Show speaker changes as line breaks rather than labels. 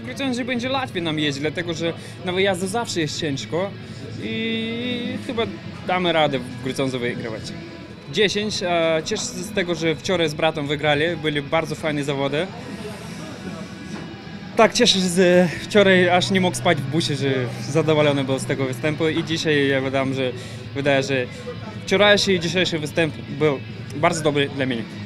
w Grudziądzu będzie łatwiej nam jeździć, dlatego że na wyjazdy zawsze jest ciężko i chyba damy radę w Grudziądzu wygrywać. 10. Cieszę się z tego, że wczoraj z bratem wygrali, byli bardzo fajne zawody. Tak, cieszę się, że wczoraj aż nie mógł spać w busie, że zadowolony był z tego występu i dzisiaj ja wydaje, że wczorajszy i dzisiejszy występ był bardzo dobry dla mnie.